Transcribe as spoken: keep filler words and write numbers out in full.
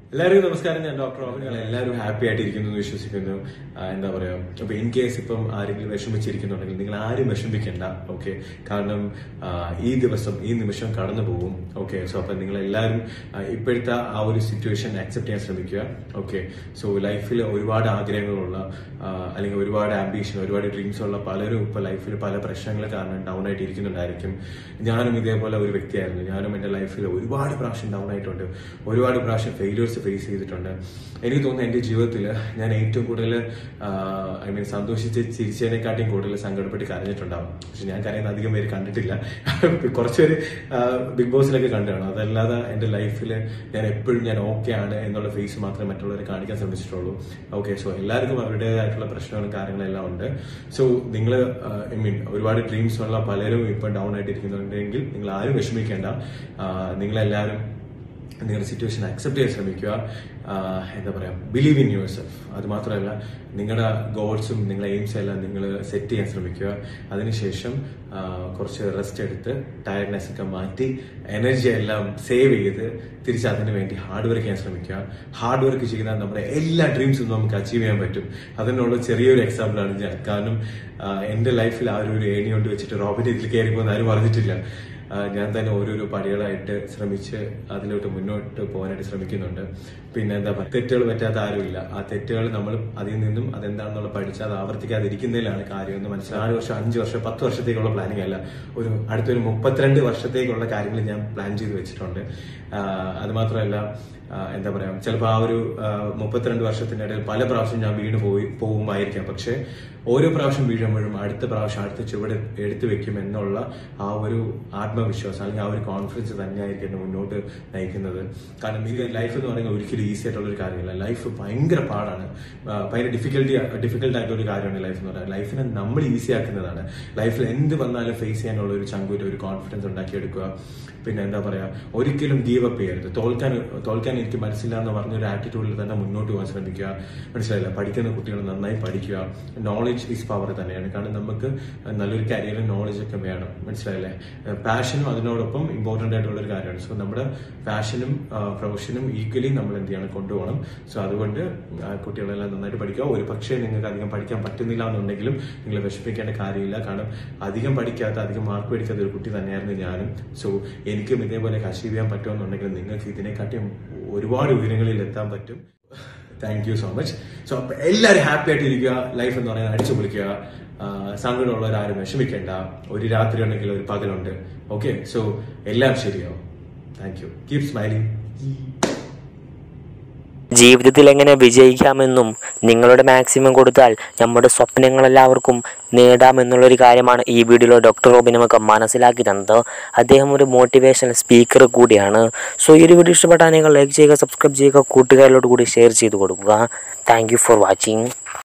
എല്ലാവർക്കും നമസ്കാരം. ഞാൻ ഡോക്ടർ റോബിൻ. എല്ലാവരും ഹാപ്പി ആയിട്ടിരിക്കുന്നു എന്ന് വിശ്വസിക്കുന്നു. എന്താ പറയാ, അപ്പൊ ഇൻ കേസ് ഇപ്പം ആരെങ്കിലും വിഷമിച്ചിരിക്കുന്നുണ്ടെങ്കിൽ നിങ്ങൾ ആരും വിഷമിക്കണ്ട. ഓക്കെ, കാരണം ഈ ദിവസം ഈ നിമിഷം കടന്നു പോകും. ഓക്കെ, സോ അപ്പൊ നിങ്ങൾ എല്ലാവരും ഇപ്പോഴത്തെ ആ ഒരു സിറ്റുവേഷൻ അക്സെപ്റ്റ് ചെയ്യാൻ ശ്രമിക്കുക. ഓക്കെ, സോ ലൈഫിൽ ഒരുപാട് ആഗ്രഹങ്ങളുള്ള അല്ലെങ്കിൽ ഒരുപാട് ആംബിഷൻ, ഒരുപാട് ഡ്രീംസ് ഉള്ള പലരും ഇപ്പൊ ലൈഫിൽ പല പ്രശ്നങ്ങൾ കാരണം ഡൗൺ ആയിട്ട് ഇരിക്കുന്നുണ്ടായിരിക്കും. ഞാനും ഇതേപോലെ ഒരു വ്യക്തിയായിരുന്നു. ഞാനും എന്റെ ലൈഫിൽ ഒരുപാട് പ്രാവശ്യം ഡൗൺ ആയിട്ടുണ്ട്, ഒരുപാട് പ്രാവശ്യം ഫെയിലിയേഴ്സ് ഫേസ് ചെയ്തിട്ടുണ്ട്. എനിക്ക് തോന്നുന്നു എന്റെ ജീവിതത്തിൽ ഞാൻ ഏറ്റവും കൂടുതൽ ഐ മീൻ സന്തോഷിച്ച് ചിരിച്ചതിനെക്കാട്ടിയും കൂടുതൽ സങ്കടപ്പെട്ട് കരഞ്ഞിട്ടുണ്ടാവും. പക്ഷെ ഞാൻ കരയുന്ന അധികം പേര് കണ്ടിട്ടില്ല. കുറച്ചുപേര് ബിഗ് ബോസിലൊക്കെ കണ്ടാണ്. അതല്ലാതെ എന്റെ ലൈഫിൽ ഞാൻ എപ്പോഴും ഞാൻ ഓക്കെ ആണ് എന്നുള്ള ഫേസ് മാത്രമേ മറ്റുള്ളവരെ കാണിക്കാൻ ശ്രമിച്ചിട്ടുള്ളൂ. ഓക്കെ, സോ എല്ലാവർക്കും അവരുടേതായിട്ടുള്ള പ്രശ്നങ്ങളും കാര്യങ്ങളെല്ലാം ഉണ്ട്. സോ നിങ്ങൾ ഐ മീൻ ഒരുപാട് ഡ്രീംസ് ഉള്ള പലരും ഇപ്പൊ ഡൗൺ ആയിട്ടിരിക്കുന്നുണ്ടെങ്കിൽ നിങ്ങൾ ആരും വിഷമിക്കേണ്ട. നിങ്ങളെല്ലാവരും നിങ്ങളുടെ സിറ്റുവേഷൻ അക്സെപ്റ്റ് ചെയ്യാൻ ശ്രമിക്കുക. എന്താ പറയാ, ബിലീവ് ഇൻ യുവർ സെൽഫ്. അത് മാത്രമല്ല, നിങ്ങളുടെ ഗോൾസും നിങ്ങളുടെ എയിംസും എല്ലാം നിങ്ങൾ സെറ്റ് ചെയ്യാൻ ശ്രമിക്കുക. അതിനുശേഷം കുറച്ച് റെസ്റ്റ് എടുത്ത് ടയർഡ്നെസ് ഒക്കെ മാറ്റി എനർജി എല്ലാം സേവ് ചെയ്ത് തിരിച്ച് അതിന് വേണ്ടി ഹാർഡ് വർക്ക് ചെയ്യാൻ ശ്രമിക്കുക. ഹാർഡ് വർക്ക് ചെയ്താൽ നമ്മുടെ എല്ലാ ഡ്രീംസും നമുക്ക് അച്ചീവ് ചെയ്യാൻ പറ്റും. അതിനുള്ള ചെറിയൊരു എക്സാമ്പിൾ ആണ് ഞാൻ. കാരണം എന്റെ ലൈഫിൽ ആ ഒരു ഏണി കൊണ്ട് വെച്ചിട്ട് റോബിന്റെ ഇതിൽ കയറി പോകുന്ന ആരും പറഞ്ഞിട്ടില്ല. ഞാൻ തന്നെ ഓരോരോ പടികളായിട്ട് ശ്രമിച്ച് അതിലോട്ട് മുന്നോട്ട് പോകാനായിട്ട് ശ്രമിക്കുന്നുണ്ട്. പിന്നെ എന്താ പറയുക, തെറ്റുകൾ പറ്റാത്ത ആരുമില്ല. ആ തെറ്റുകൾ നമ്മൾ അതിൽ നിന്നും അതെന്താണെന്നുള്ള പഠിച്ച് അത് ആവർത്തിക്കാതിരിക്കുന്നതിലാണ് കാര്യം എന്ന് മനസ്സിലായി. നാല് വർഷം, അഞ്ച് വർഷം, പത്ത് വർഷത്തേക്കുള്ള പ്ലാനിങ് അല്ല, ഒരു അടുത്തൊരു മുപ്പത്തിരണ്ട് വർഷത്തേക്കുള്ള കാര്യങ്ങൾ ഞാൻ പ്ലാൻ ചെയ്ത് വെച്ചിട്ടുണ്ട്. അത് മാത്രമല്ല, എന്താ പറയാ, ചിലപ്പോൾ ആ ഒരു മുപ്പത്തിരണ്ട് വർഷത്തിന്റെ ഇടയിൽ പല പ്രാവശ്യം ഞാൻ വീണ് പോയി പോകുമായിരിക്കാം. പക്ഷെ ഓരോ പ്രാവശ്യം വീഴുമ്പോഴും അടുത്ത പ്രാവശ്യം അടുത്ത ചുവട് എടുത്തു വെക്കും എന്നുള്ള ആ ഒരു ആത്മവിശ്വാസം അല്ലെങ്കിൽ ആ ഒരു കോൺഫിഡൻസ് തന്നെയായിരിക്കും എന്നെ മുന്നോട്ട് നയിക്കുന്നത്. കാരണം ഇത് ലൈഫ് എന്ന് പറയുന്നത് ഒരിക്കലും ഈസി ആയിട്ടുള്ള ഒരു കാര്യമല്ല. ലൈഫ് ഭയങ്കര പാടാണ്, ഭയങ്കര ഡിഫിക്കൽട്ടി ഡിഫിക്കൽട്ട് ആയിട്ടുള്ള ഒരു കാര്യമാണ് ലൈഫ് എന്ന് പറയുന്നത്. ലൈഫിനെ നമ്മൾ ഈസി ആക്കുന്നതാണ്. ലൈഫിൽ എന്ത് വന്നാലും ഫേസ് ചെയ്യാനുള്ള ഒരു ചങ്കൂറ്റ, ഒരു കോൺഫിഡൻസ് ഉണ്ടാക്കിയെടുക്കുക. പിന്നെ എന്താ പറയാ, ഒരിക്കലും ഗീവ് അപ്പ് ചെയ്യരുത്. തോൽക്കാൻ തോൽക്കാൻ എനിക്ക് മനസ്സില്ല എന്ന് പറഞ്ഞൊരു ആറ്റിറ്റ്യൂഡിൽ തന്നെ മുന്നോട്ട് പോകാൻ ശ്രമിക്കുക. മനസ്സിലായില്ല, പഠിക്കുന്ന കുട്ടികൾ നന്നായി പഠിക്കുക. നോളജ് ഈസ് പവർ തന്നെയാണ്. കാരണം നമുക്ക് നല്ലൊരു കരിയറും നോളജ് ഒക്കെ വേണം. മനസ്സിലായില്ലേ, പാഷനും അതിനോടൊപ്പം ഇമ്പോർട്ടന്റ് ആയിട്ടുള്ള ഒരു കാര്യമാണ്. സോ നമ്മുടെ പാഷനും പ്രൊഫഷനും ഈക്വലി നമ്മൾ എന്ത് ചെയ്യണം, കൊണ്ടുപോകണം. സോ അതുകൊണ്ട് കുട്ടികളെല്ലാം നന്നായിട്ട് പഠിക്കുക. ഒരു പക്ഷേ നിങ്ങൾക്ക് അധികം പഠിക്കാൻ പറ്റുന്നില്ല എന്നുണ്ടെങ്കിലും നിങ്ങൾ വിഷമിക്കേണ്ട കാര്യമില്ല. കാരണം അധികം പഠിക്കാത്ത, അധികം മാർക്ക് മേടിക്കാത്ത ഒരു കുട്ടി തന്നെയായിരുന്നു ഞാനും. സോ എനിക്കും ഇതേപോലെ അച്ചീവ് ചെയ്യാൻ പറ്റുമെന്നുണ്ടെങ്കിൽ നിങ്ങൾക്ക് ഇതിനെക്കാട്ടിയും ഒരുപാട് ഉയരങ്ങളിൽ എത്താൻ പറ്റും. Thank you so much. So അപ്പൊ എല്ലാവരും ഹാപ്പി ആയിട്ടിരിക്കുക. ലൈഫ് എന്ന് പറയുന്നത് അടിച്ചു പൊളിക്കുക. സങ്കടമുള്ളവരാരും വിഷമിക്കേണ്ട. ഒരു രാത്രി ഉണ്ടെങ്കിൽ ഒരു പകലുണ്ട്. ഓക്കെ, സോ എല്ലാം ശരിയാവും. Thank you. Keep smiling. ജീവിതത്തിൽ എങ്ങനെ വിജയിക്കാമെന്നും നിങ്ങളുടെ മാക്സിമം കൊടുത്താൽ നമ്മുടെ സ്വപ്നങ്ങളെല്ലാവർക്കും നേടാമെന്നുള്ളൊരു കാര്യമാണ് ഈ വീഡിയോയിൽ ഡോക്ടർ റോബിൻ നമുക്ക് മനസ്സിലാക്കി തന്നത്. അദ്ദേഹം ഒരു മോട്ടിവേഷണൽ സ്പീക്കർ കൂടിയാണ്. സോ ഈ ഒരു വീഡിയോ ഇഷ്ടപ്പെട്ടാൽ നിങ്ങൾ ലൈക്ക് ചെയ്യുക, സബ്സ്ക്രൈബ് ചെയ്യുക, കൂട്ടുകാരിലോട്ട് കൂടി ഷെയർ ചെയ്ത് കൊടുക്കുക. Thank you for watching.